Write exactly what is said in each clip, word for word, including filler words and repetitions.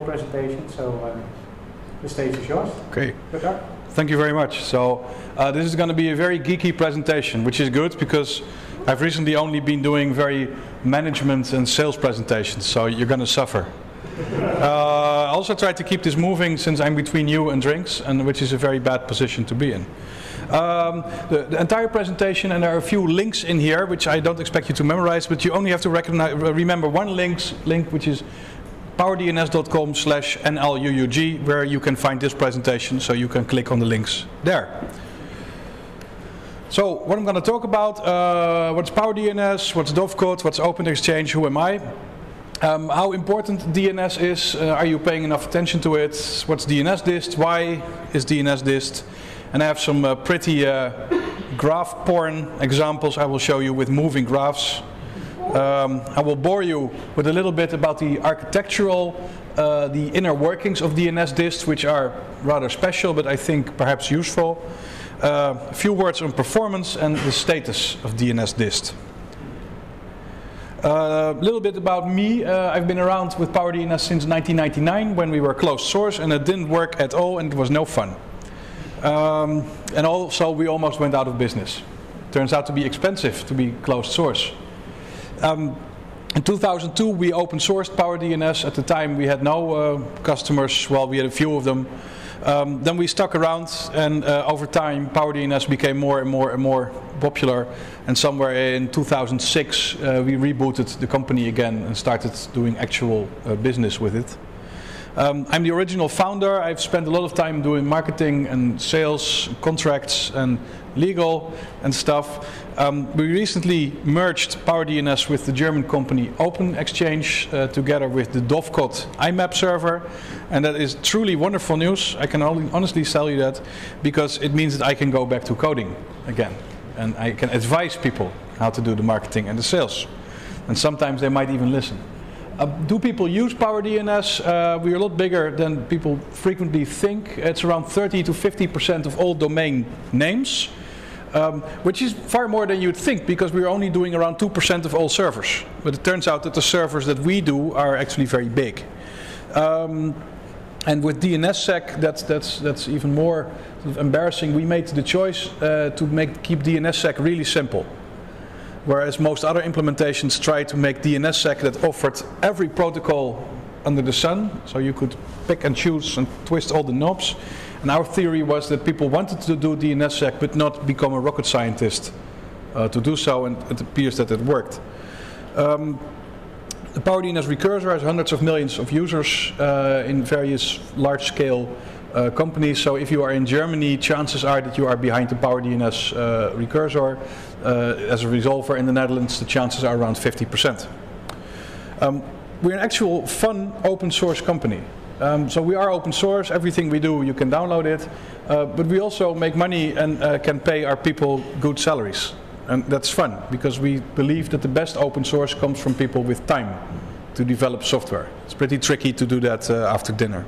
presentation, so uh, the stage is yours. Okay. Good luck. Thank you very much. So uh, this is going to be a very geeky presentation, which is good because I've recently only been doing very management and sales presentations, so you're going to suffer. uh, I also try to keep this moving since I'm between you and drinks, and which is a very bad position to be in. Um, the, the entire presentation, and there are a few links in here which I don't expect you to memorize, but you only have to recognize, remember one links, link which is powerdns dot com slash N L U U G, where you can find this presentation, so you can click on the links there. So what I'm going to talk about, uh, what's PowerDNS, what's Dovecot, what's OpenExchange, who am I? Um, how important D N S is, uh, are you paying enough attention to it, what's D N S dist, why is D N S dist, and I have some uh, pretty uh, graph porn examples I will show you with moving graphs. Um, I will bore you with a little bit about the architectural, uh, the inner workings of D N S dist, which are rather special, but I think perhaps useful. Uh, a few words on performance and the status of D N S dist. A uh, little bit about me. Uh, I've been around with PowerDNS since nineteen ninety-nine when we were closed source, and it didn't work at all and it was no fun. Um, and also we almost went out of business. Turns out to be expensive to be closed source. Um, in two thousand two we open sourced PowerDNS. At the time we had no uh, customers, well, we had a few of them. Um, then we stuck around, and uh, over time PowerDNS became more and more and more popular, and somewhere in two thousand six uh, we rebooted the company again and started doing actual uh, business with it. Um, I'm the original founder. I've spent a lot of time doing marketing and sales, contracts and legal and stuff. Um, we recently merged PowerDNS with the German company OpenExchange uh, together with the Dovecot I M A P server, and that is truly wonderful news. I can only honestly tell you that because it means that I can go back to coding again, and I can advise people how to do the marketing and the sales, and sometimes they might even listen. Uh, do people use PowerDNS? Uh, we're a lot bigger than people frequently think. It's around thirty to fifty percent of all domain names, um, which is far more than you'd think because we're only doing around two percent of all servers. But it turns out that the servers that we do are actually very big. Um, and with DNSSEC, that's, that's, that's even more sort of embarrassing. We made the choice uh, to make, keep DNSSEC really simple. Whereas most other implementations try to make DNSSEC that offered every protocol under the sun, so you could pick and choose and twist all the knobs. And our theory was that people wanted to do DNSSEC but not become a rocket scientist uh, to do so, and it appears that it worked. Um, the PowerDNS recursor has hundreds of millions of users uh, in various large-scale Uh, companies, so if you are in Germany, chances are that you are behind the PowerDNS uh, recursor. Uh, as a resolver in the Netherlands, the chances are around fifty percent. Um, we're an actual fun open source company. Um, so we are open source, everything we do you can download it, uh, but we also make money and uh, can pay our people good salaries. And that's fun, because we believe that the best open source comes from people with time to develop software. It's pretty tricky to do that uh, after dinner.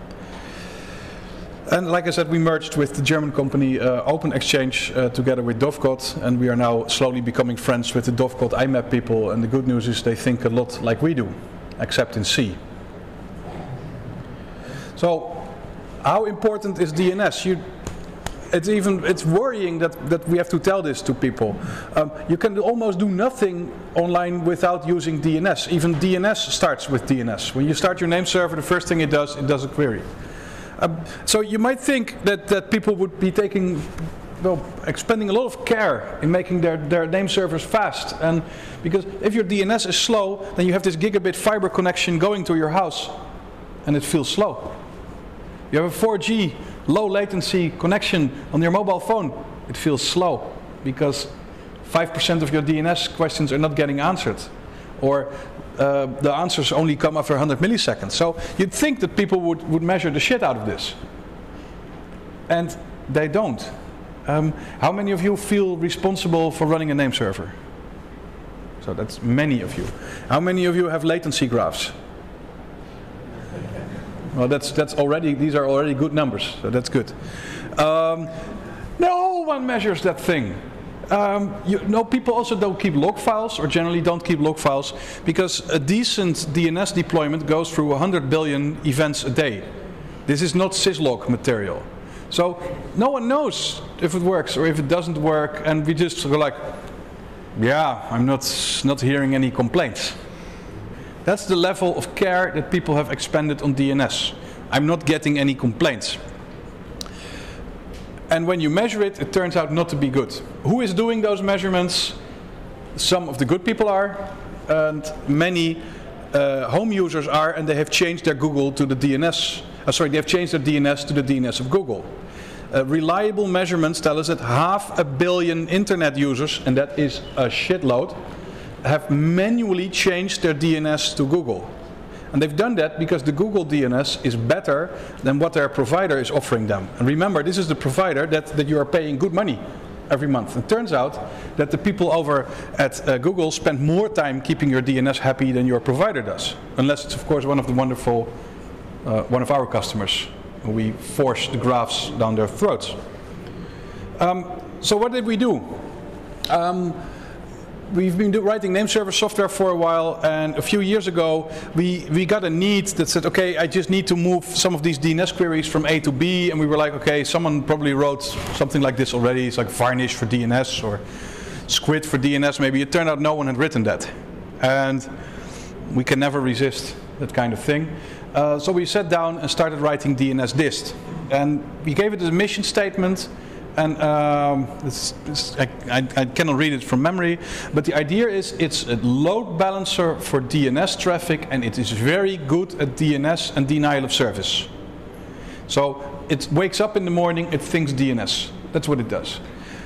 And like I said, we merged with the German company uh, OpenExchange uh, together with Dovecot, and we are now slowly becoming friends with the Dovecot I M A P people, and the good news is they think a lot like we do, except in C. So, how important is D N S? You, it's even it's worrying that, that we have to tell this to people. Um, you can almost do nothing online without using D N S. Even D N S starts with D N S. When you start your name server, the first thing it does, it does a query. Um, so you might think that, that people would be taking, well, expending a lot of care in making their, their name servers fast. And because if your D N S is slow, then you have this gigabit fiber connection going to your house, and it feels slow. You have a four G low latency connection on your mobile phone, it feels slow, because five percent of your D N S questions are not getting answered. Or uh, the answers only come after one hundred milliseconds. So you'd think that people would, would measure the shit out of this. And they don't. Um, how many of you feel responsible for running a name server? So that's many of you. How many of you have latency graphs? Well, that's, that's already, these are already good numbers, so that's good. Um, no one measures that thing. Um, you know, people also don't keep log files, or generally don't keep log files, because a decent D N S deployment goes through one hundred billion events a day. This is not syslog material. So no one knows if it works or if it doesn't work, and we just go like, yeah, I'm not, not hearing any complaints. That's the level of care that people have expended on D N S. I'm not getting any complaints. And when you measure it, it turns out not to be good. Who is doing those measurements? Some of the good people are, and many uh, home users are, and they have changed their Google to the D N S. Uh, sorry, they have changed their D N S to the D N S of Google. Uh, reliable measurements tell us that half a billion internet users, and that is a shitload, have manually changed their D N S to Google. And they've done that because the Google D N S is better than what their provider is offering them. And remember, this is the provider that, that you are paying good money every month. It turns out that the people over at uh, Google spend more time keeping your D N S happy than your provider does. Unless it's of course one of the wonderful, uh, one of our customers. We force the graphs down their throats. Um, so what did we do? Um, We've been do, writing name server software for a while, and a few years ago we, we got a need that said, okay, I just need to move some of these D N S queries from A to B, and we were like, okay, someone probably wrote something like this already. It's like Varnish for D N S or Squid for D N S maybe. It turned out no one had written that. And we can never resist that kind of thing. Uh, so we sat down and started writing D N S dist. And we gave it a mission statement. And um, it's, it's, I, I, I cannot read it from memory, but the idea is it's a load balancer for D N S traffic, and it is very good at D N S and denial of service. So it wakes up in the morning, it thinks D N S. That's what it does.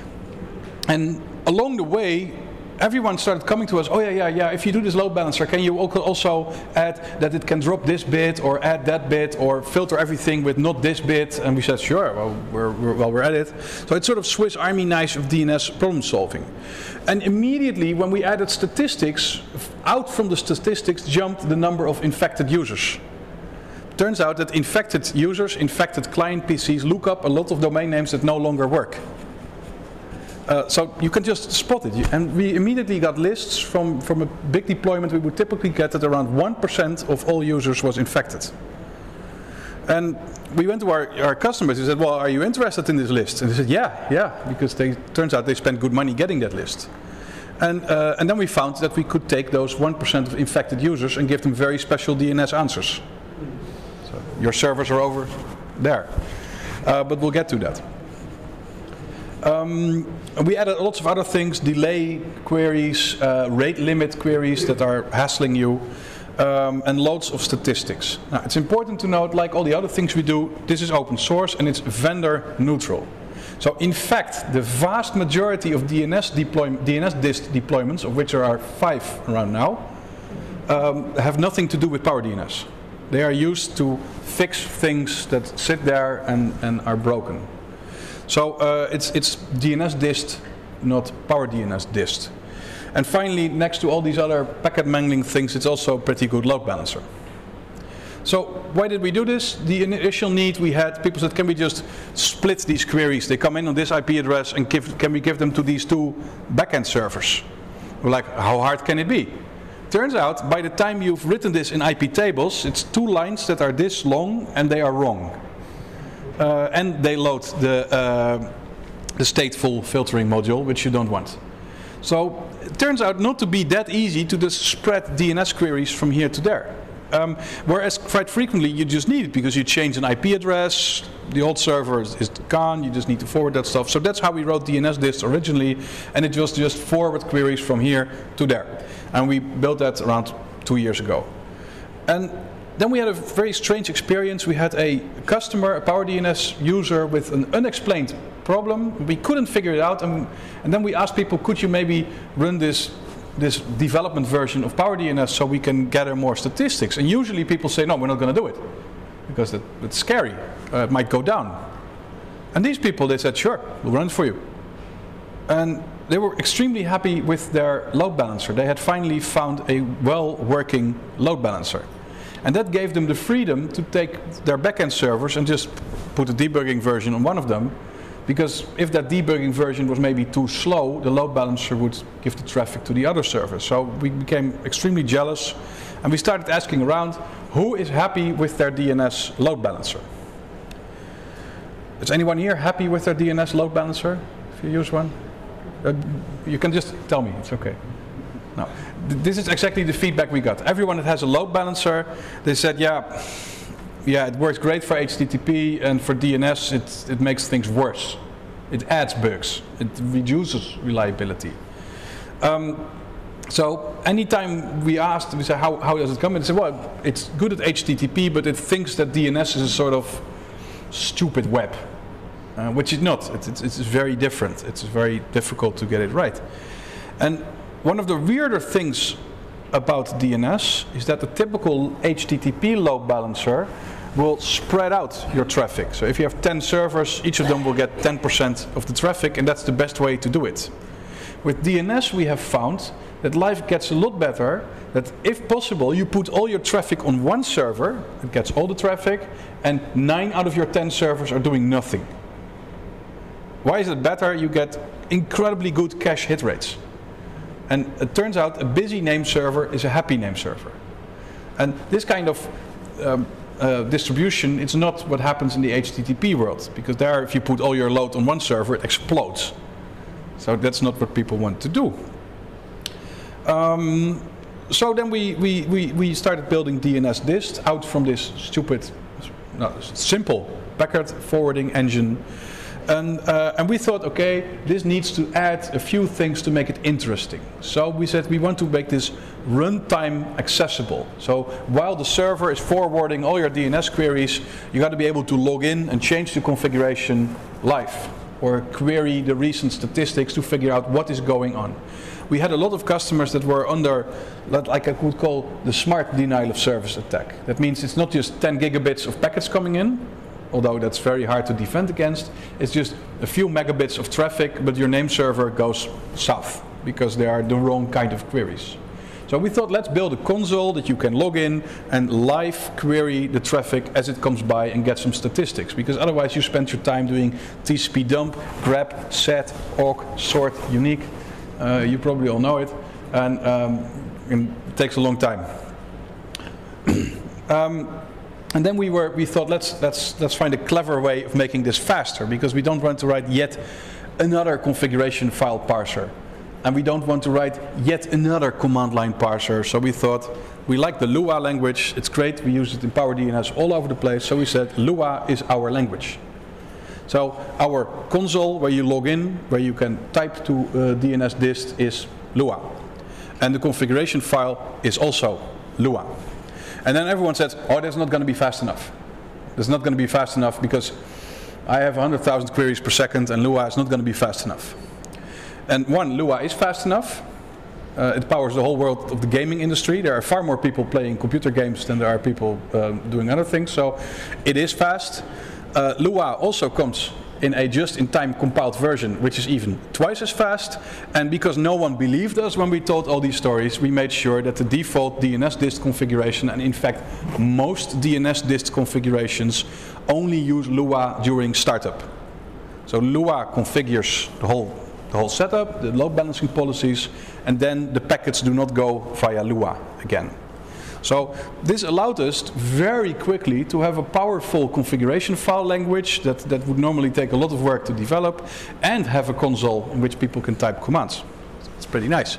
And along the way, everyone started coming to us, oh yeah, yeah, yeah, if you do this load balancer, can you also add that it can drop this bit, or add that bit, or filter everything with not this bit? And we said, sure, well, we're, we're, well, we're at it. So it's sort of Swiss Army knife of D N S problem solving. And immediately, when we added statistics, out from the statistics jumped the number of infected users. Turns out that infected users, infected client P Cs, look up a lot of domain names that no longer work. Uh, so you can just spot it. And we immediately got lists from, from a big deployment. We would typically get that around one percent of all users was infected. And we went to our, our customers. We said, well, are you interested in this list? And they said, yeah, yeah, because they turns out they spent good money getting that list. And, uh, and then we found that we could take those one percent of infected users and give them very special D N S answers. So your servers are over there. Uh, but we'll get to that. Um, we added lots of other things, delay queries, uh, rate limit queries that are hassling you, um, and loads of statistics. Now, it's important to note, like all the other things we do, this is open source and it's vendor neutral. So in fact, the vast majority of D N S, deploy D N S dist deployments, of which there are five around now, um, have nothing to do with PowerDNS. They are used to fix things that sit there and, and are broken. So uh, it's, it's D N S dist, not PowerDNS dist. And finally, next to all these other packet mangling things, it's also a pretty good load balancer. So why did we do this? The initial need we had, people said, can we just split these queries? They come in on this I P address, and give, can we give them to these two backend servers? We're like, how hard can it be? Turns out, by the time you've written this in I P tables, it's two lines that are this long, and they are wrong. Uh, and they load the, uh, the stateful filtering module, which you don't want. So it turns out not to be that easy to just spread D N S queries from here to there. Um, whereas quite frequently you just need it because you change an I P address, the old server is, is gone, you just need to forward that stuff. So that's how we wrote D N S dist originally, and it was just forward queries from here to there. And we built that around two years ago. And then we had a very strange experience. We had a customer, a PowerDNS user with an unexplained problem. We couldn't figure it out, and, and then we asked people, could you maybe run this, this development version of PowerDNS so we can gather more statistics? And usually people say, no, we're not going to do it, because that, it's scary, uh, it might go down. And these people, they said, sure, we'll run it for you. And they were extremely happy with their load balancer. They had finally found a well-working load balancer. And that gave them the freedom to take their backend servers and just put a debugging version on one of them, Because if that debugging version was maybe too slow, the load balancer would give the traffic to the other servers. So we became extremely jealous, and we started asking around, who is happy with their D N S load balancer? Is anyone here happy with their D N S load balancer, if you use one? Uh, you can just tell me, it's okay. No. This is exactly the feedback we got. Everyone that has a load balancer, they said, yeah, yeah, it works great for H T T P, and for D N S it, it makes things worse. It adds bugs. It reduces reliability. Um, so anytime we asked, we said, how, how does it come? And they said, well, it's good at H T T P, but it thinks that D N S is a sort of stupid web, uh, which is not. It's, it's, it's very different. It's very difficult to get it right. And one of the weirder things about D N S is that the typical H T T P load balancer will spread out your traffic. So if you have ten servers, each of them will get ten percent of the traffic, and that's the best way to do it. With D N S we have found that life gets a lot better, that if possible you put all your traffic on one server, it gets all the traffic, and nine out of your ten servers are doing nothing. Why is it better? You get incredibly good cache hit rates. And it turns out a busy name server is a happy name server. And this kind of um, uh, distribution, it's not what happens in the H T T P world, because there if you put all your load on one server, it explodes. So that's not what people want to do. Um, so then we, we, we, we started building D N S dist out from this stupid, no, simple backward forwarding engine. And, uh, and we thought, okay, this needs to add a few things to make it interesting. So we said we want to make this runtime accessible. So while the server is forwarding all your D N S queries, you got to be able to log in and change the configuration live, or query the recent statistics to figure out what is going on. We had a lot of customers that were under what like I could call the smart denial of service attack. That means it's not just ten gigabits of packets coming in, although that's very hard to defend against. It's just a few megabits of traffic, but your name server goes south because they are the wrong kind of queries. So we thought, let's build a console that you can log in and live query the traffic as it comes by and get some statistics, because otherwise you spend your time doing T C P dump, grep, set, awk, sort, unique. Uh, you probably all know it, and, um, and it takes a long time. um, And then we were, we thought, let's, let's, let's find a clever way of making this faster, because we don't want to write yet another configuration file parser. And we don't want to write yet another command line parser. So we thought, we like the Lua language, it's great, we use it in PowerDNS all over the place. So we said, Lua is our language. So our console, where you log in, where you can type to uh, D N S dist, is Lua. And the configuration file is also Lua. And then everyone says, oh, that's not going to be fast enough. That's not going to be fast enough because I have one hundred thousand queries per second and Lua is not going to be fast enough. And one, Lua is fast enough. Uh, it powers the whole world of the gaming industry. There are far more people playing computer games than there are people uh, doing other things, so it is fast. Uh, Lua also comes in a just-in-time compiled version, which is even twice as fast. And because no one believed us when we told all these stories, we made sure that the default D N S dist configuration, and in fact most D N S dist configurations, only use Lua during startup. So Lua configures the whole, the whole setup, the load balancing policies, and then the packets do not go via Lua again. So this allowed us very quickly to have a powerful configuration file language that, that would normally take a lot of work to develop, and have a console in which people can type commands. It's pretty nice.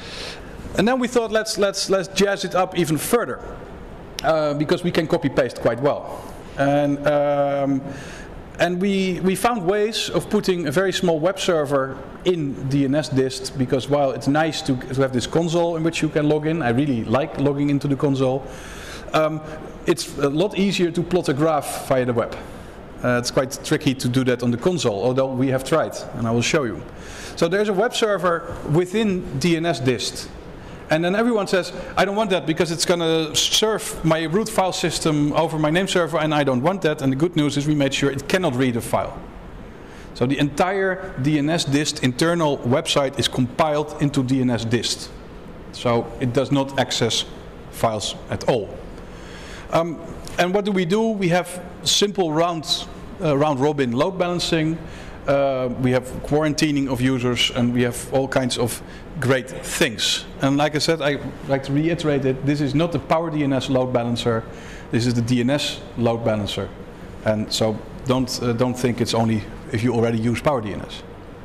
And then we thought, let's, let's, let's jazz it up even further, uh, because we can copy paste quite well. And, um, and we, we found ways of putting a very small web server in D N S dist, because while it's nice to, to have this console in which you can log in, I really like logging into the console, um, it's a lot easier to plot a graph via the web. Uh, it's quite tricky to do that on the console, although we have tried, and I will show you. So there's a web server within D N S dist. And then everyone says, I don't want that because it's going to serve my root file system over my name server, and I don't want that. And the good news is we made sure it cannot read a file. So the entire D N S dist internal website is compiled into D N S dist. So it does not access files at all. Um, and what do we do? We have simple round, uh, round robin load balancing. Uh, we have quarantining of users, and we have all kinds of great things. And like I said, I like to reiterate it, this is not the PowerDNS load balancer, this is the D N S load balancer. And so don't, uh, don't think it's only if you already use PowerDNS.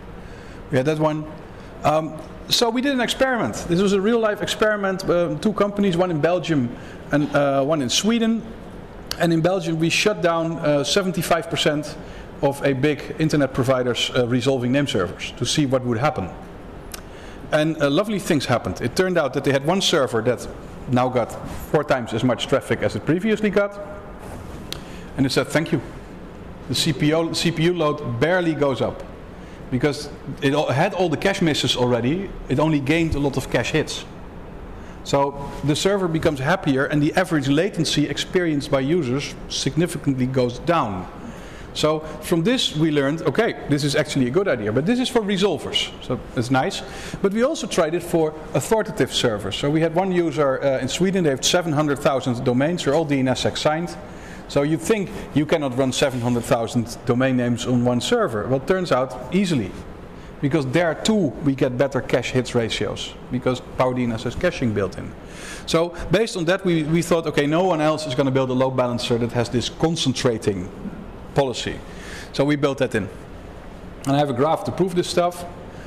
We had that one. Um, so we did an experiment. This was a real life experiment, uh, two companies, one in Belgium and uh, one in Sweden. And in Belgium we shut down uh, seventy-five percent of a big internet provider's uh, resolving name servers to see what would happen. And uh, lovely things happened. It turned out that they had one server that now got four times as much traffic as it previously got. And it said, thank you. The C P U, C P U load barely goes up. Because it had all the cache misses already, it only gained a lot of cache hits. So the server becomes happier and the average latency experienced by users significantly goes down. So from this we learned, okay, this is actually a good idea, but this is for resolvers, so it's nice. But we also tried it for authoritative servers. So we had one user uh, in Sweden, they have seven hundred thousand domains, they're all D N S X signed. So you think you cannot run seven hundred thousand domain names on one server. Well, it turns out easily. Because there too we get better cache hits ratios, because PowerDNS has caching built in. So based on that we, we thought, okay, no one else is going to build a load balancer that has this concentrating policy. So we built that in. And I have a graph to prove this stuff.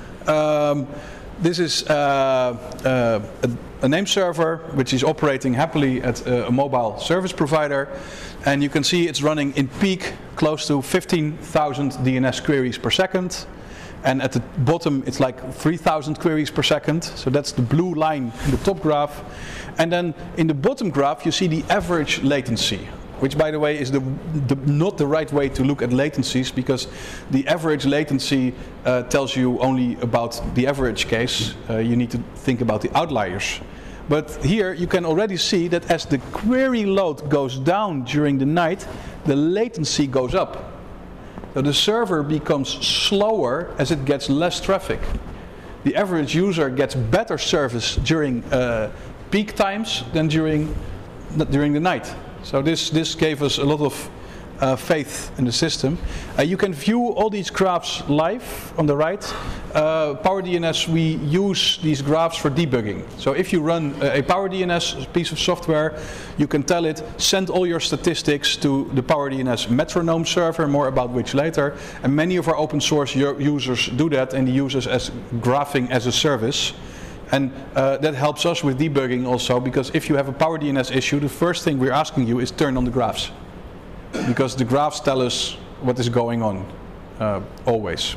Um, this is uh, uh, a, a name server which is operating happily at a, a mobile service provider. And you can see it's running in peak close to fifteen thousand D N S queries per second. And at the bottom it's like three thousand queries per second. So that's the blue line in the top graph. And then in the bottom graph you see the average latency, which by the way is the, the, not the right way to look at latencies, because the average latency uh, tells you only about the average case. Uh, you need to think about the outliers. But here you can already see that as the query load goes down during the night, the latency goes up. So the server becomes slower as it gets less traffic. The average user gets better service during uh, peak times than during, during the night. So this, this gave us a lot of uh, faith in the system. Uh, you can view all these graphs live on the right. Uh, PowerDNS, we use these graphs for debugging. So if you run a, a PowerDNS piece of software, you can tell it, send all your statistics to the PowerDNS metronome server, more about which later. And many of our open source users do that, and they use us as graphing as a service. And uh, that helps us with debugging also, because if you have a PowerDNS issue, the first thing we're asking you is turn on the graphs. Because the graphs tell us what is going on, uh, always.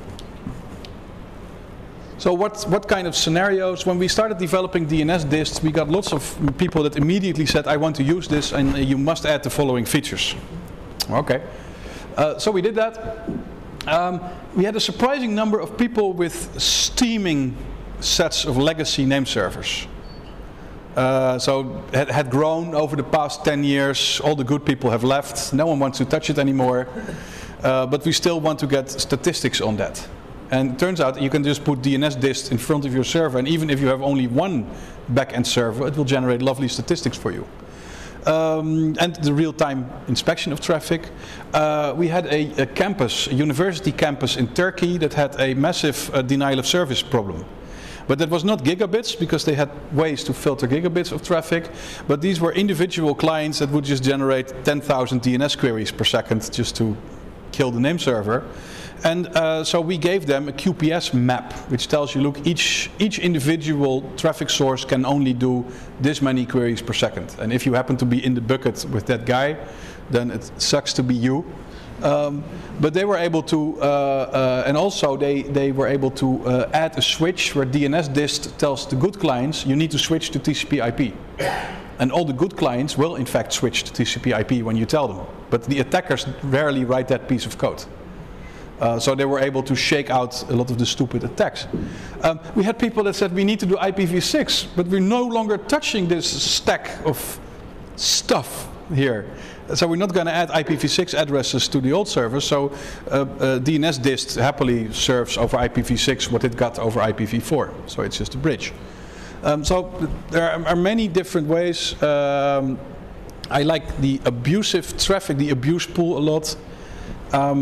So what, what kind of scenarios? When we started developing D N S dists, we got lots of people that immediately said, I want to use this and you must add the following features. Okay, uh, so we did that. Um, we had a surprising number of people with steaming sets of legacy name servers. Uh, so it had grown over the past ten years, all the good people have left, no one wants to touch it anymore, uh, but we still want to get statistics on that. And it turns out you can just put D N S dist in front of your server, and even if you have only one backend server, it will generate lovely statistics for you. Um, and the real-time inspection of traffic. Uh, we had a, a campus, a university campus in Turkey that had a massive uh, denial of service problem. But that was not gigabits, because they had ways to filter gigabits of traffic, but these were individual clients that would just generate ten thousand D N S queries per second just to kill the name server. And uh, so we gave them a Q P S map, which tells you, look, each, each individual traffic source can only do this many queries per second. And if you happen to be in the bucket with that guy, then it sucks to be you. Um, but they were able to, uh, uh, and also they, they were able to uh, add a switch where D N S dist tells the good clients, you need to switch to T C P I P. And all the good clients will in fact switch to T C P I P when you tell them. But the attackers rarely write that piece of code. Uh, so they were able to shake out a lot of the stupid attacks. Um, we had people that said we need to do I P v six, but we're no longer touching this stack of stuff here. So we're not going to add I P v six addresses to the old server, so uh, uh, D N S dist happily serves over I P v six what it got over I P v four, so it's just a bridge. Um, so there are many different ways. Um, I like the abusive traffic, the abuse pool a lot. Um,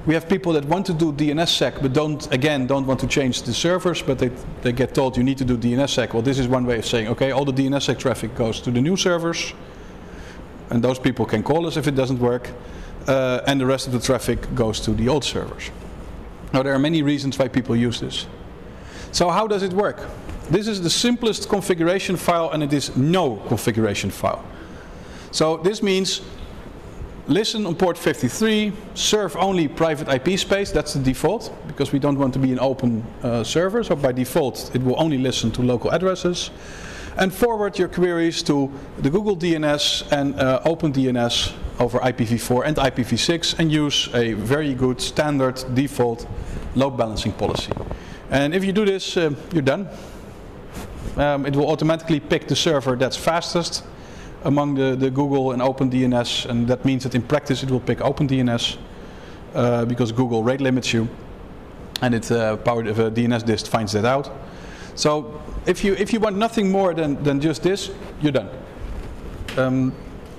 We have people that want to do DNSSEC, but don't, again, don't want to change the servers, but they, they get told you need to do DNSSEC. Well, this is one way of saying, okay, all the DNSSEC traffic goes to the new servers, and those people can call us if it doesn't work, uh, and the rest of the traffic goes to the old servers. Now, there are many reasons why people use this. So how does it work? This is the simplest configuration file, and it is no configuration file. So this means listen on port fifty-three, serve only private I P space, that's the default, because we don't want to be an open uh, server, so by default it will only listen to local addresses, and forward your queries to the Google D N S and uh, OpenDNS over I P v four and I P v six, and use a very good standard default load balancing policy. And if you do this, uh, you're done. Um, it will automatically pick the server that's fastest among the, the Google and OpenDNS, and that means that in practice it will pick OpenDNS uh, because Google rate limits you, and it uh, powered of a D N S dist finds that out. So if you if you want nothing more than than just this, you're done. Um,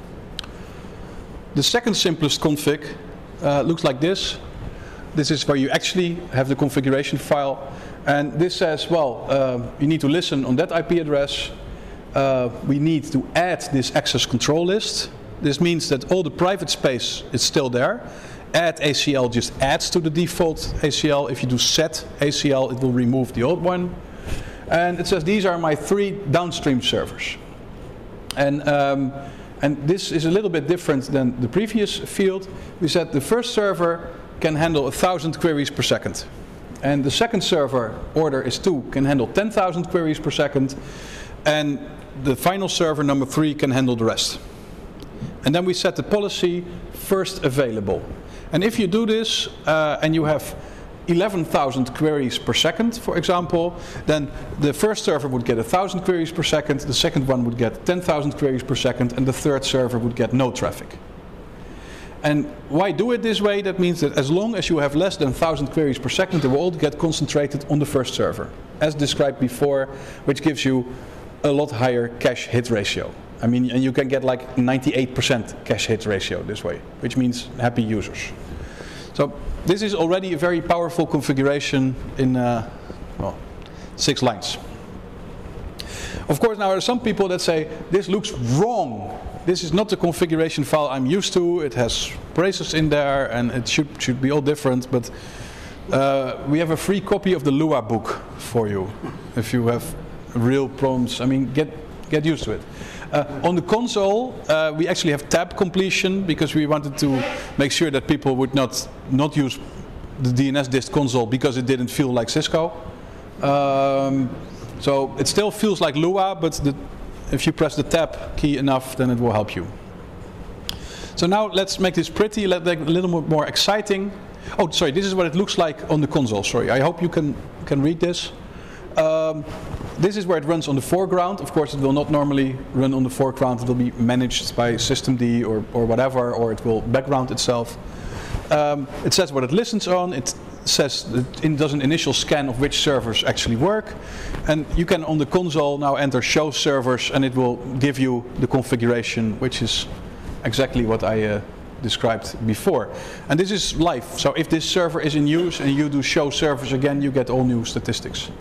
the second simplest config uh, looks like this. This is where you actually have the configuration file, and this says, well, uh, you need to listen on that I P address. Uh, we need to add this access control list. This means that all the private space is still there. Add A C L just adds to the default A C L. If you do set A C L, it will remove the old one. And it says these are my three downstream servers. And, um, and this is a little bit different than the previous field. We said the first server can handle one thousand queries per second. And the second server, order is two, can handle ten thousand queries per second. And the final server, number three, can handle the rest. And then we set the policy first available. And if you do this uh, and you have eleven thousand queries per second, for example, then the first server would get one thousand queries per second, the second one would get ten thousand queries per second, and the third server would get no traffic. And why do it this way? That means that as long as you have less than one thousand queries per second, they will all get concentrated on the first server, as described before, which gives you a lot higher cache hit ratio. I mean, and you can get like ninety-eight percent cache hit ratio this way, which means happy users. So this is already a very powerful configuration in uh, well, six lines. Of course, now there are some people that say, this looks wrong. This is not the configuration file I'm used to. It has braces in there, and it should, should be all different. But uh, we have a free copy of the Lua book for you, if you have real problems. I mean, get get used to it. Uh, on the console, uh, we actually have tab completion because we wanted to make sure that people would not not use the D N S dist console because it didn't feel like Cisco. Um, so it still feels like Lua, but the, if you press the tab key enough, then it will help you. So now let's make this pretty, let make it a little more exciting. Oh, sorry, this is what it looks like on the console. Sorry, I hope you can can read this. Um, this is where it runs on the foreground. Of course, it will not normally run on the foreground. It will be managed by systemd or, or whatever, or it will background itself. Um, it says what it listens on. It says it does an initial scan of which servers actually work. And you can, on the console, now enter show servers, and it will give you the configuration, which is exactly what I uh, described before. And this is live. So if this server is in use and you do show servers again, you get all new statistics.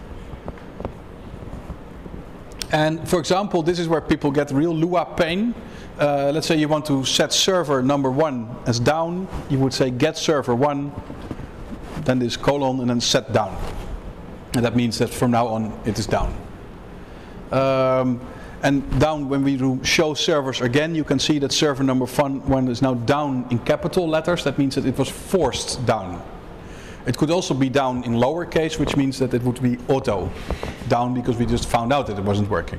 And for example, this is where people get real Lua pain. Uh, let's say you want to set server number one as down. You would say get server one, then this colon, and then set down. And that means that from now on it is down. Um, and down, when we do show servers again, you can see that server number one is now down in capital letters. That means that it was forced down. It could also be down in lowercase, which means that it would be auto down because we just found out that it wasn't working.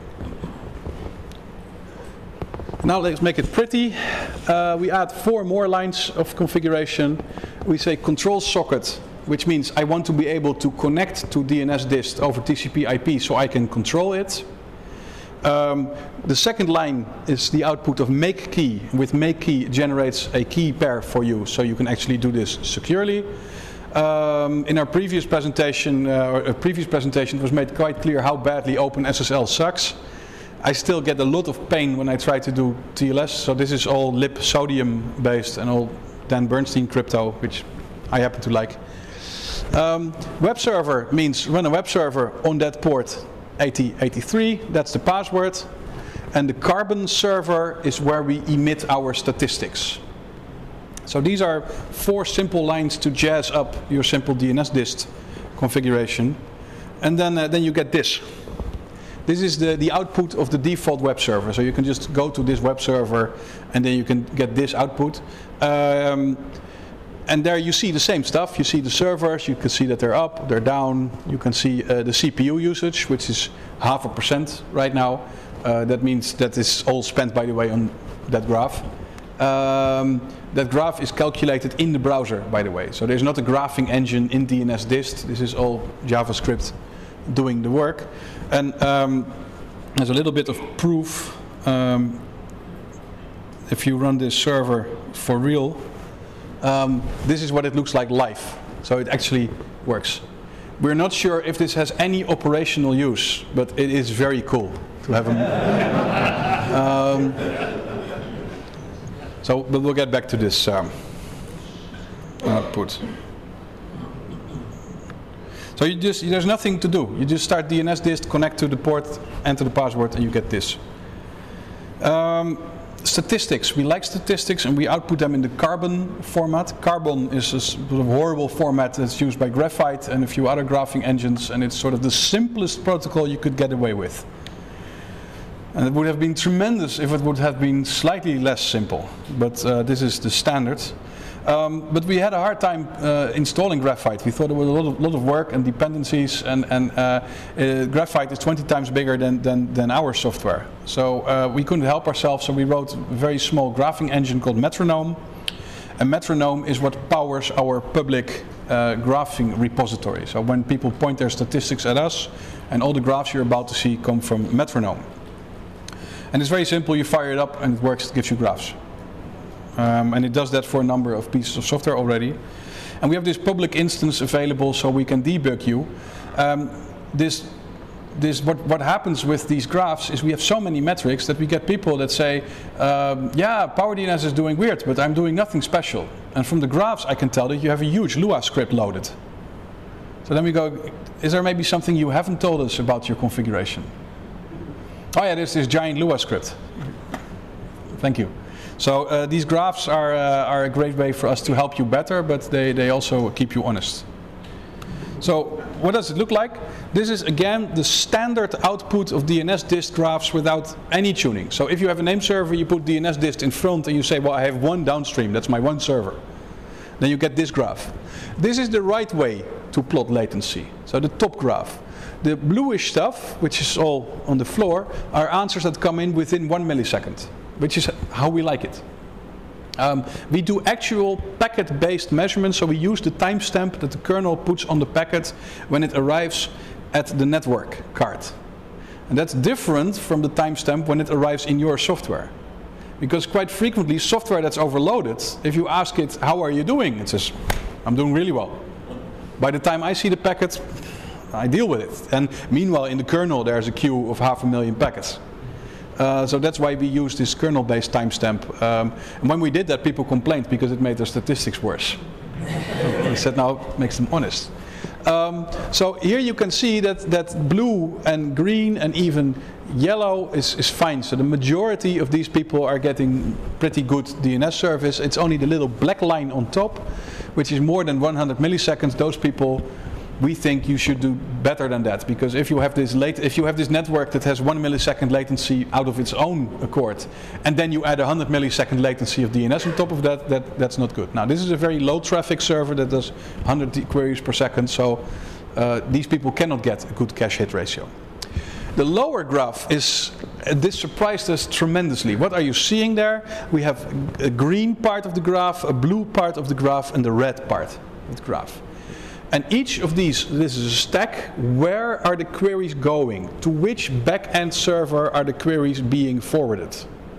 Now let's make it pretty. Uh, we add four more lines of configuration. We say control socket, which means I want to be able to connect to D N S dist over T C P I P so I can control it. Um, the second line is the output of make key. With make key, it generates a key pair for you, so you can actually do this securely. Um, in our previous presentation, uh, or a previous presentation, it was made quite clear how badly OpenSSL sucks. I still get a lot of pain when I try to do T L S, so this is all lib sodium based and all Dan Bernstein crypto, which I happen to like. Um, web server means run a web server on that port eighty eighty-three, that's the password. And the Carbon server is where we emit our statistics. So these are four simple lines to jazz up your simple D N S dist configuration. And then, uh, then you get this. This is the, the output of the default web server. So you can just go to this web server and then you can get this output. Um, and there you see the same stuff. You see the servers, you can see that they're up, they're down. You can see uh, the C P U usage, which is half a percent right now. Uh, that means that is all spent, by the way, on that graph. Um, that graph is calculated in the browser, by the way. So there's not a graphing engine in D N S dist. This is all JavaScript doing the work. And um, there's a little bit of proof. Um, if you run this server for real, um, this is what it looks like live. So it actually works. We're not sure if this has any operational use, but it is very cool to have them. um, so but we'll get back to this um, output. So you just, there's nothing to do. You just start D N S dist, connect to the port, enter the password, and you get this. Um, statistics. We like statistics, and we output them in the Carbon format. Carbon is a sort of horrible format that's used by Graphite and a few other graphing engines, and it's sort of the simplest protocol you could get away with. And it would have been tremendous if it would have been slightly less simple, but uh, this is the standard. Um, but we had a hard time uh, installing Graphite. We thought it was a lot of, lot of work and dependencies, and, and uh, uh, Graphite is twenty times bigger than, than, than our software. So uh, we couldn't help ourselves, so we wrote a very small graphing engine called Metronome. And Metronome is what powers our public uh, graphing repository. So when people point their statistics at us, and all the graphs you're about to see come from Metronome. And it's very simple, you fire it up and it works, it gives you graphs. Um, and it does that for a number of pieces of software already. And we have this public instance available so we can debug you. Um, this, this, what, what happens with these graphs is we have so many metrics that we get people that say, um, yeah, PowerDNS is doing weird, but I'm doing nothing special. And from the graphs I can tell that you have a huge Lua script loaded. So then we go, is there maybe something you haven't told us about your configuration? Oh yeah, there's this giant Lua script. Thank you. So uh, these graphs are, uh, are a great way for us to help you better, but they, they also keep you honest. So what does it look like? This is again the standard output of D N S dist graphs without any tuning. So if you have a name server, you put D N S dist in front and you say, well, I have one downstream, that's my one server. Then you get this graph. This is the right way to plot latency. So the top graph. The bluish stuff, which is all on the floor, are answers that come in within one millisecond, which is how we like it. Um, we do actual packet-based measurements, so we use the timestamp that the kernel puts on the packet when it arrives at the network card. And that's different from the timestamp when it arrives in your software. Because quite frequently, software that's overloaded, if you ask it, how are you doing? It says, I'm doing really well. By the time I see the packet, I deal with it. And meanwhile, in the kernel, there's a queue of half a million packets. Uh, so that's why we use this kernel-based timestamp. Um, and when we did that, people complained because it made their statistics worse. So we said, now it makes them honest. Um, so here you can see that, that blue and green and even yellow is, is fine. So the majority of these people are getting pretty good D N S service. It's only the little black line on top, which is more than one hundred milliseconds. Those people, we think you should do better than that, because if you have this late, if you have this network that has one millisecond latency out of its own accord, and then you add a one hundred millisecond latency of D N S on top of that, that that's not good. Now this is a very low traffic server that does one hundred queries per second, so uh, these people cannot get a good cache hit ratio. The lower graph is, uh, this surprised us tremendously. What are you seeing there? We have a green part of the graph, a blue part of the graph, and the red part of the graph. And each of these, this is a stack, where are the queries going? To which back-end server are the queries being forwarded?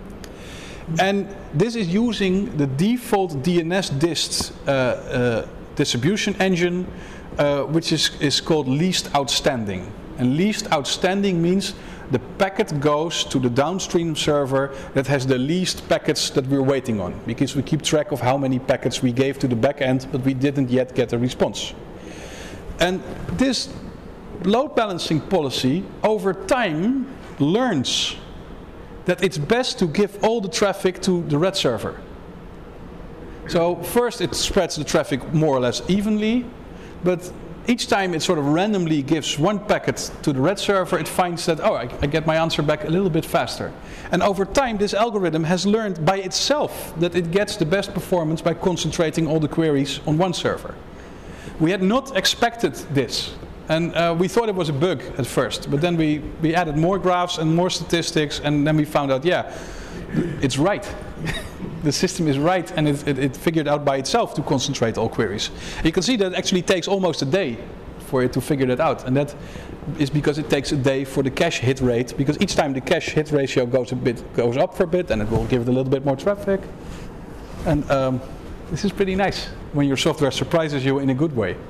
And this is using the default D N S dist uh, uh, distribution engine, uh, which is, is called least outstanding. And least outstanding means the packet goes to the downstream server that has the least packets that we're waiting on, because we keep track of how many packets we gave to the back end, but we didn't yet get a response. And this load balancing policy over time learns that it's best to give all the traffic to the red server. So first it spreads the traffic more or less evenly, but each time it sort of randomly gives one packet to the red server, it finds that, oh, I, I get my answer back a little bit faster. And over time this algorithm has learned by itself that it gets the best performance by concentrating all the queries on one server. We had not expected this. And uh, we thought it was a bug at first, but then we, we added more graphs and more statistics, and then we found out, yeah, it's right. The system is right, and it, it, it figured out by itself to concentrate all queries. You can see that it actually takes almost a day for it to figure that out, and that is because it takes a day for the cache hit rate, because each time the cache hit ratio goes a bit goes up for a bit, and it will give it a little bit more traffic. And um, this is pretty nice when your software surprises you in a good way.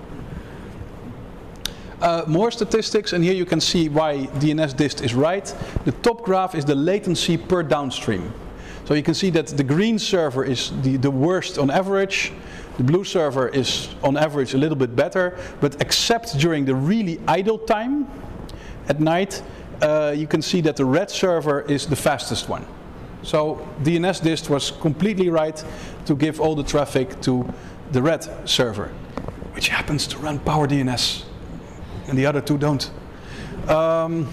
Uh, more statistics, and here you can see why D N S dist is right. The top graph is the latency per downstream. So you can see that the green server is the, the worst on average. The blue server is on average a little bit better, but except during the really idle time at night, uh, you can see that the red server is the fastest one. So D N S dist was completely right to give all the traffic to the red server, which happens to run PowerDNS. And the other two don't. Um,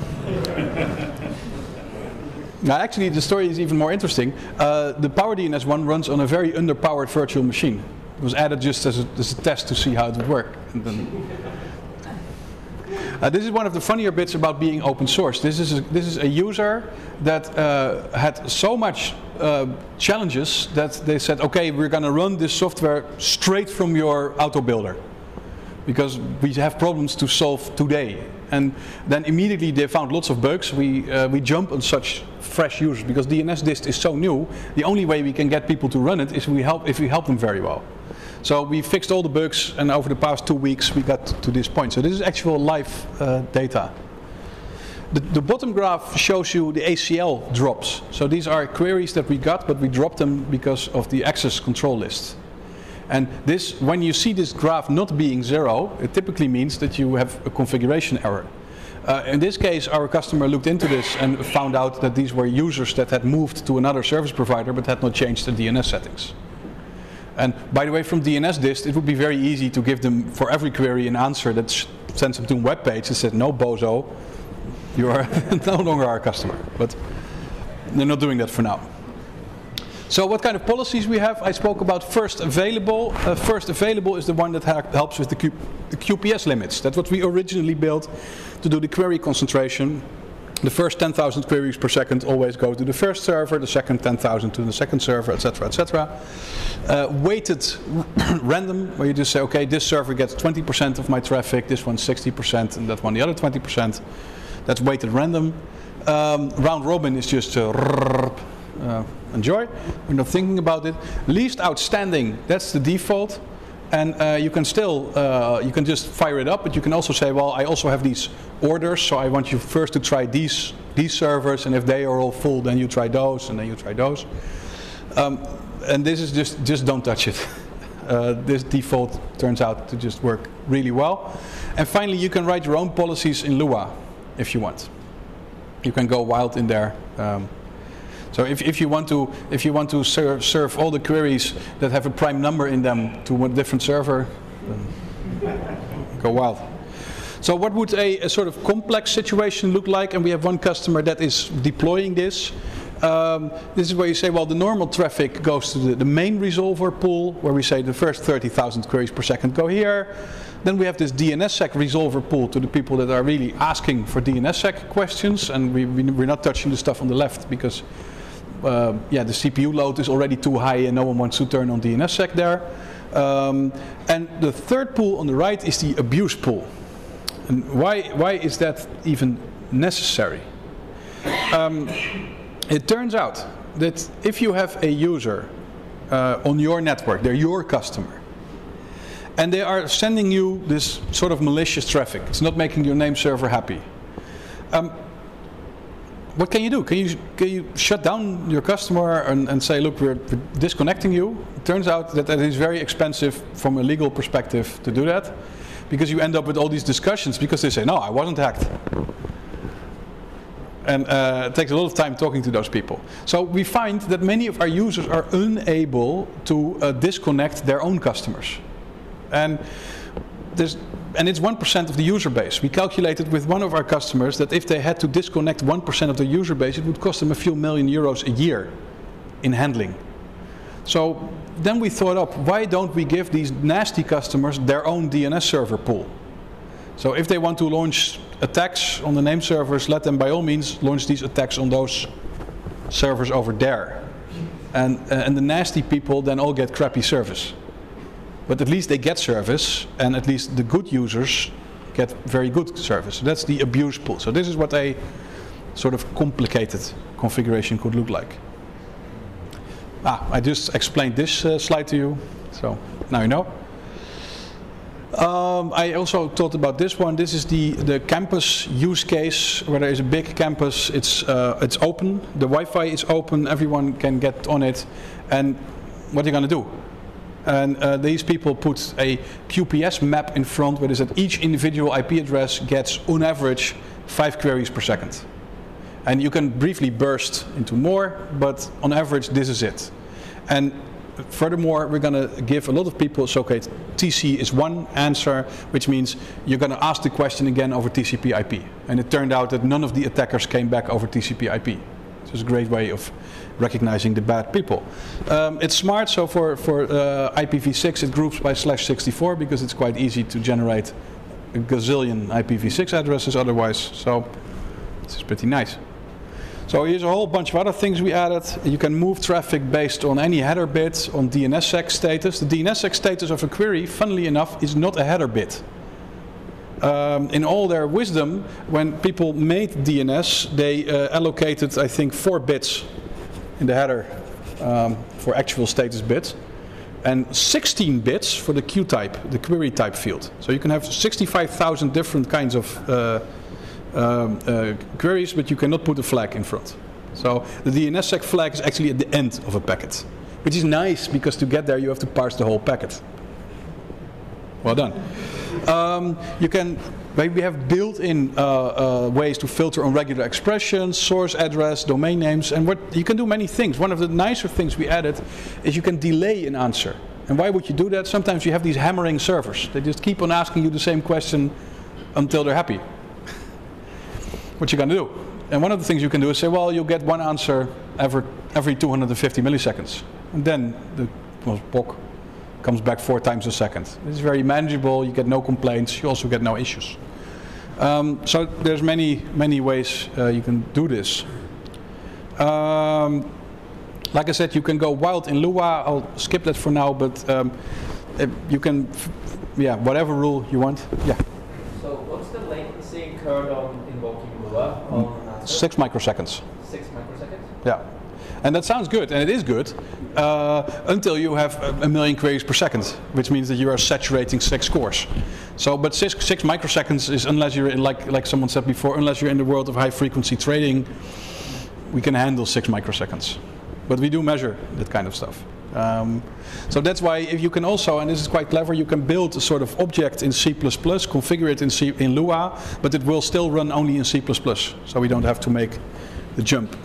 now actually the story is even more interesting. Uh, the PowerDNS one runs on a very underpowered virtual machine. It was added just as a, as a test to see how it would work. And then, uh, this is one of the funnier bits about being open source. This is a, this is a user that uh, had so much uh, challenges that they said, okay, we're going to run this software straight from your auto builder, because we have problems to solve today. And then immediately they found lots of bugs. We, uh, we jump on such fresh users, because D N S dist is so new, the only way we can get people to run it is we help, if we help them very well. So we fixed all the bugs, and over the past two weeks we got to this point. So this is actual live uh, data. The, the bottom graph shows you the A C L drops. So these are queries that we got, but we dropped them because of the access control list. And this, when you see this graph not being zero, it typically means that you have a configuration error. Uh, in this case, our customer looked into this and found out that these were users that had moved to another service provider but had not changed the D N S settings. And by the way, from D N S dist, it would be very easy to give them, for every query, an answer that sends them to a web page that says, no, bozo, you are no longer our customer. But they're not doing that for now. So what kind of policies we have? I spoke about first available. Uh, first available is the one that helps with the, Q the Q P S limits. That's what we originally built to do the query concentration. The first ten thousand queries per second always go to the first server, the second ten thousand to the second server, et cetera, et cetera. Uh, weighted random, where you just say, okay, this server gets twenty percent of my traffic, this one sixty percent, and that one the other twenty percent. That's weighted random. Um, round robin is just uh, uh, enjoy. We're not thinking about it. Least outstanding, that's the default. And uh, you can still, uh, you can just fire it up, but you can also say, well, I also have these orders, so I want you first to try these, these servers, and if they are all full, then you try those, and then you try those. Um, and this is just, just don't touch it. Uh, this default turns out to just work really well. And finally, you can write your own policies in Lua, if you want. You can go wild in there. Um, So if, if you want to, if you want to serve, serve all the queries that have a prime number in them to a different server, then go wild. So what would a, a sort of complex situation look like? And we have one customer that is deploying this. Um, this is where you say, well, the normal traffic goes to the, the main resolver pool, where we say the first thirty thousand queries per second go here. Then we have this DNSSEC resolver pool to the people that are really asking for DNSSEC questions, and we, we, we're not touching the stuff on the left because Uh, yeah, the C P U load is already too high and no one wants to turn on DNSSEC there. Um, and the third pool on the right is the abuse pool. And why, why is that even necessary? Um, it turns out that if you have a user uh, on your network, they're your customer, and they are sending you this sort of malicious traffic, it's not making your name server happy. Um, what can you do? Can you can you shut down your customer and, and say, look, we're, we're disconnecting you? It turns out that it is very expensive from a legal perspective to do that, because you end up with all these discussions because they say, no, I wasn't hacked. And uh, it takes a lot of time talking to those people. So we find that many of our users are unable to uh, disconnect their own customers. And there's, and it's one percent of the user base. We calculated with one of our customers that if they had to disconnect one percent of their user base, it would cost them a few million euros a year in handling. So then we thought up, why don't we give these nasty customers their own D N S server pool? So if they want to launch attacks on the name servers, let them by all means launch these attacks on those servers over there. And, uh, and the nasty people then all get crappy service. But at least they get service, and at least the good users get very good service. So that's the abuse pool. So this is what a sort of complicated configuration could look like. Ah, I just explained this uh, slide to you, so now you know. Um, I also talked about this one. This is the, the campus use case, where there is a big campus. It's, uh, it's open, the Wi-Fi is open, everyone can get on it. And what are you going to do? And uh, these people put a Q P S map in front, where they said each individual I P address gets, on average, five queries per second. And you can briefly burst into more, but on average, this is it. And furthermore, we're going to give a lot of people, so okay, T C is one answer, which means you're going to ask the question again over T C P I P. And it turned out that none of the attackers came back over T C P I P. So it's a great way of recognizing the bad people. Um, it's smart, so for, for uh, I P v six it groups by slash sixty-four, because it's quite easy to generate a gazillion I P v six addresses otherwise. So this is pretty nice. So here's a whole bunch of other things we added. You can move traffic based on any header bit, on D N S sec status. The D N S sec status of a query, funnily enough, is not a header bit. Um, in all their wisdom, when people made D N S, they uh, allocated, I think, four bits in the header um, for actual status bits, and sixteen bits for the Q type, the query type field. So you can have sixty-five thousand different kinds of uh, Um, uh, queries, but you cannot put a flag in front. So the D N S sec flag is actually at the end of a packet, which is nice, because to get there you have to parse the whole packet. Well done. Um, you can, we have built-in uh, uh, ways to filter on regular expressions, source address, domain names, and what you can do many things. One of the nicer things we added is you can delay an answer. And why would you do that? Sometimes you have these hammering servers. They just keep on asking you the same question until they're happy. What you're going to do. And one of the things you can do is say, well, you'll get one answer every, every two hundred fifty milliseconds. And then the well, P O C comes back four times a second. It's very manageable, you get no complaints, you also get no issues. Um, so there's many, many ways uh, you can do this. Um, like I said, you can go wild in Lua. I'll skip that for now, but um, you can, yeah, whatever rule you want. Yeah. So what's the latency incurred on invoking Lua on an answer? Six microseconds. Six microseconds? Yeah. And that sounds good, and it is good, uh, until you have a, a million queries per second, which means that you are saturating six cores. So, but six, six microseconds is, unless you're in, like, like someone said before, unless you're in the world of high frequency trading, we can handle six microseconds. But we do measure that kind of stuff. Um, so that's why if you can also, and this is quite clever, you can build a sort of object in C plus plus, configure it in, C, in Lua, but it will still run only in C plus plus, so we don't have to make the jump.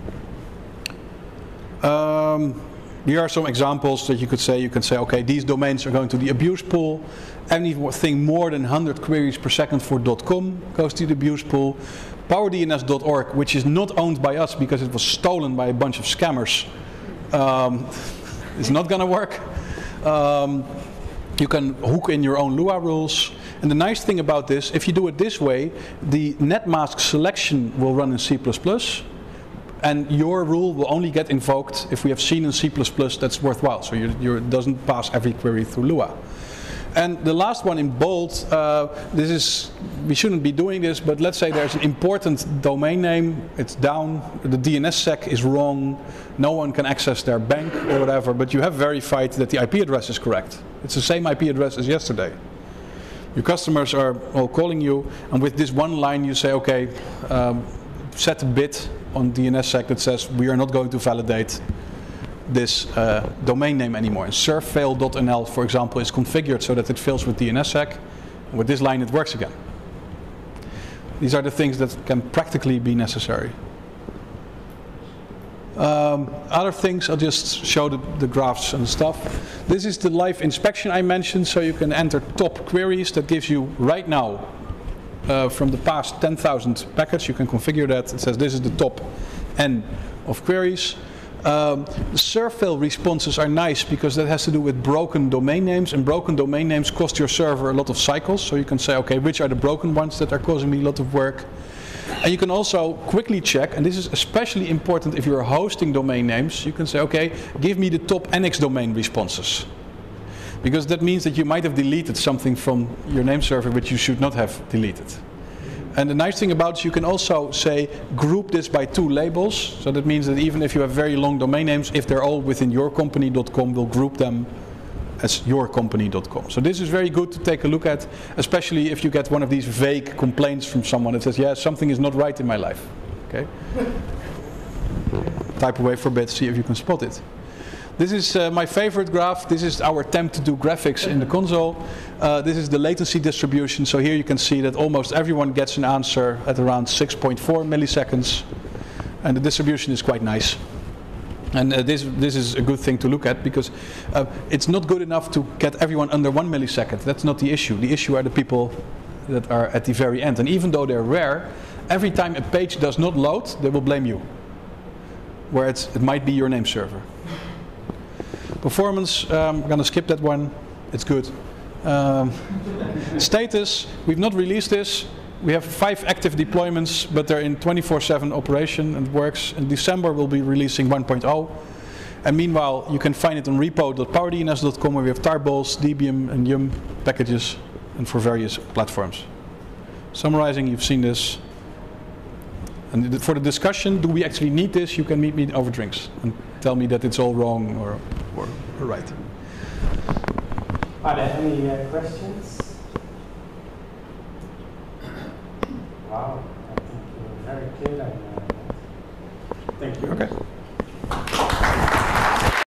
Um, here are some examples that you could say. You can say, okay, these domains are going to the abuse pool. Anything more than one hundred queries per second for .com goes to the abuse pool. PowerDNS dot org, which is not owned by us because it was stolen by a bunch of scammers, um, it's not going to work. Um, you can hook in your own Lua rules. And the nice thing about this, if you do it this way, the netmask selection will run in C plus plus. And your rule will only get invoked if we have seen in C plus plus that's worthwhile. So it doesn't pass every query through Lua. And the last one in bold, uh, this is, we shouldn't be doing this, but let's say there's an important domain name, it's down, the D N S sec is wrong, no one can access their bank or whatever, but you have verified that the I P address is correct. It's the same I P address as yesterday. Your customers are all calling you, and with this one line you say, okay, um, set a bit on DNSSEC that says we are not going to validate this uh, domain name anymore. And servfail dot N L, for example, is configured so that it fails with DNSSEC. And with this line, it works again. These are the things that can practically be necessary. Um, other things, I'll just show the, the graphs and stuff. This is the live inspection I mentioned, so you can enter top queries. That gives you right now, uh, from the past ten thousand packets, you can configure that. It says this is the top N of queries. Um, the servfail responses are nice because that has to do with broken domain names, and broken domain names cost your server a lot of cycles. So you can say, okay, which are the broken ones that are causing me a lot of work? And you can also quickly check, and this is especially important if you're hosting domain names. You can say, okay, give me the top N X domain responses. Because that means that you might have deleted something from your name server which you should not have deleted. And the nice thing about it, you can also say group this by two labels. So that means that even if you have very long domain names, if they're all within your company dot com, we'll group them as your company dot com. So this is very good to take a look at, especially if you get one of these vague complaints from someone that says, yeah, something is not right in my life. Okay? Type away for a bit, see if you can spot it. This is uh, my favorite graph. This is our attempt to do graphics in the console. Uh, this is the latency distribution. So here you can see that almost everyone gets an answer at around six point four milliseconds. And the distribution is quite nice. And uh, this, this is a good thing to look at because uh, it's not good enough to get everyone under one millisecond. That's not the issue. The issue are the people that are at the very end. And even though they're rare, every time a page does not load, they will blame you. Where it's, it might be your name server. Performance, um, I'm going to skip that one. It's good. Um, status, we've not released this. We have five active deployments, but they're in twenty-four seven operation and it works. In December, we'll be releasing one point oh. And meanwhile, you can find it on repo dot power D N S dot com where we have tarballs, Debian, and Yum packages, and for various platforms. Summarizing, you've seen this. And for the discussion, do we actually need this? You can meet me over drinks and tell me that it's all wrong or, or, or right. Are there any uh, questions? Wow, I think you're very clear. Uh, thank you. Okay.